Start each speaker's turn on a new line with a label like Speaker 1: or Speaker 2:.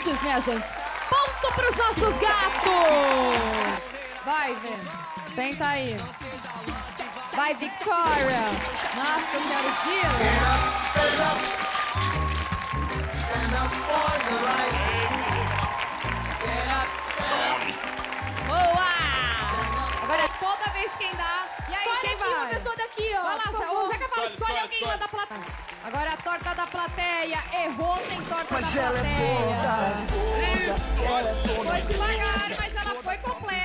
Speaker 1: pontes, minha gente. Ponto pros nossos gatos. Vai, Vê. Senta aí. Vai, Victoria. Nossa senhora, Zila. Boa! Agora toda vez quem dá. E aí, quem vai?
Speaker 2: Uma pessoa daqui, ó.
Speaker 1: Vai lá, o Zeca fala, escolhe alguém lá da plateia. Agora a torta da plateia. Errou, tem torta da plateia. Foi devagar, mas ela foi completa.